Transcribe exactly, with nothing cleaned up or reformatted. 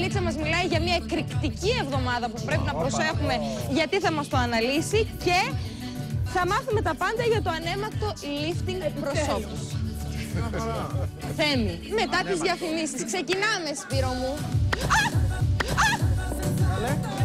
κορίτσα μας μιλάει για μια εκρηκτική εβδομάδα που πρέπει να προσέχουμε γιατί θα μας το αναλύσει και θα μάθουμε τα πάντα για το ανέμακτο lifting προσώπους. Θέμη, μετά τις διαφημίσεις. Ξεκινάμε, Σπύρο μου.